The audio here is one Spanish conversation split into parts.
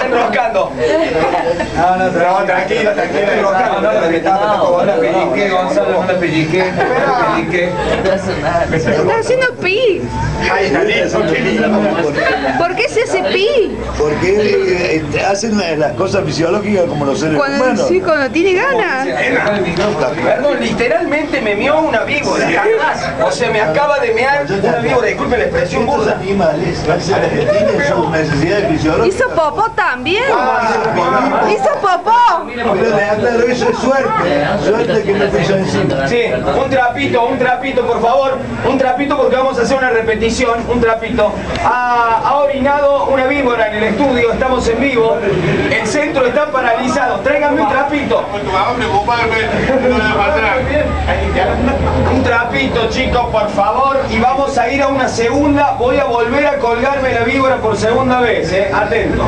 está enroscando. No, tranquilo. Me tocó la pellizque, Gonzalo, no la pellizque. Está haciendo pi. Ay, está lindo, qué lindo. ¿Por qué se hace pi? Porque hacen las cosas fisiológicas como los seres humanos. Sí, cuando tiene ganas. Perdón, literalmente me mió una víbora. O sea, me acaba de mear una víbora. Disculpe la expresión Estos burda. animales tienen sus necesidades fisiológicas. Hizo popó también. Ah, Hizo popó. Claro, eso es suerte que no te hizo encima. Sí, un trapito, por favor. Un trapito porque vamos a hacer una repetición. Un trapito. Ha orinado una víbora en el estudio, estamos en vivo. El centro está paralizado. Tráiganme un trapito. Un trapito, chicos, por favor. Y vamos a ir a una segunda. Voy a volver a colgarme la víbora por segunda vez, atentos.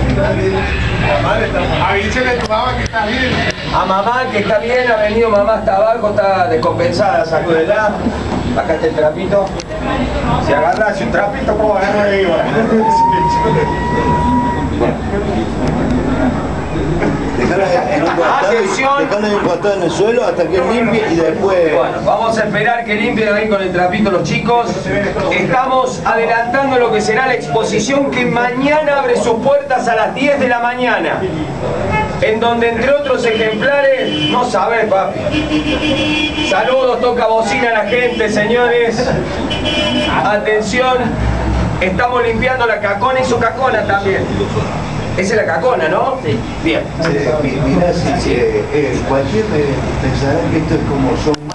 Avísele a tu mamá que está bien. A mamá que está bien, ha venido mamá hasta abajo, está descompensada, sacúdela. Acá está el trapito. Si agarras un trapito, puedo agarrar la víbora. Dejala en un costado en el suelo hasta que limpie y después... Bueno, vamos a esperar que limpien ahí con el trapito los chicos. Estamos adelantando lo que será la exposición que mañana abre sus puertas a las 10 de la mañana. En donde entre otros ejemplares, no sabes, papi. Saludos, toca bocina a la gente, señores. Atención, estamos limpiando la cacona y su cacona también. Esa es la cacona, ¿no? Sí. Bien. Mira, cualquier pensará que esto es como son